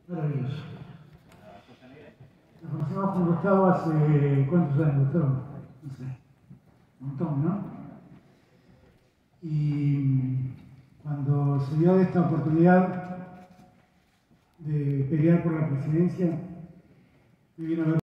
Maravilloso. Nos conocemos con Gustavo hace ¿cuántos años, Gustavo? No sé, un montón, ¿no? Y cuando se dio esta oportunidad de pelear por la presidencia, me vino a ver